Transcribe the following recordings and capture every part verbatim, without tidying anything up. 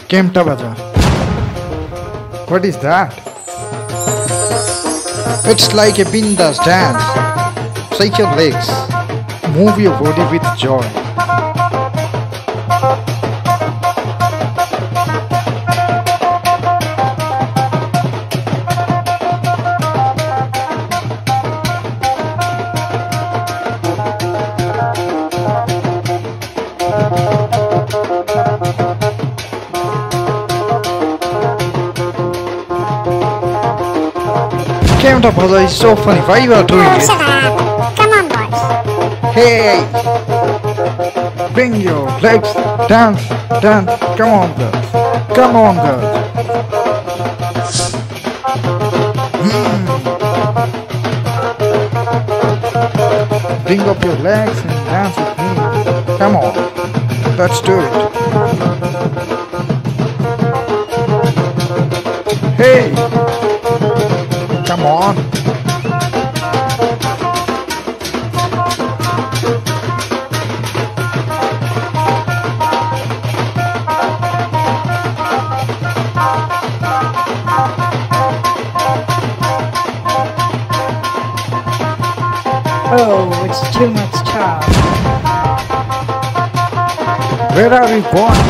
Kemta Baja. What is that? It's like a bindas dance. Shake your legs. Move your body with joy. Kemta Baja is so funny. Why you are doing Oh, it? shut up. Come on, boys. Hey! Bring your legs. Dance, dance. Come on, girls. Come on, girls. Mm. Bring up your legs and dance with me. Come on. Let's do it. Hey! Come on. Oh, it's too much charge. Where are we born?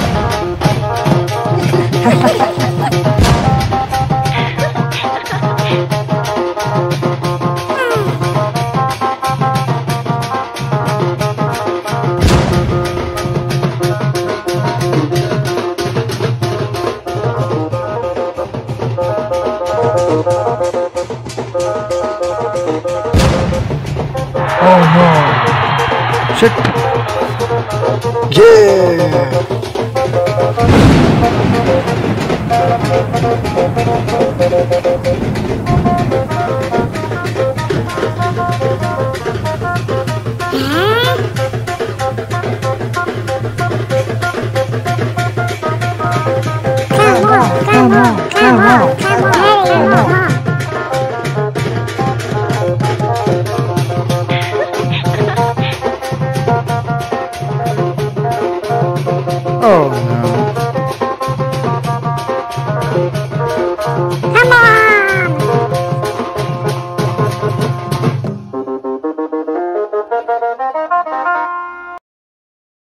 Oh no! Shit! Yeah! Come on, come on, come on, come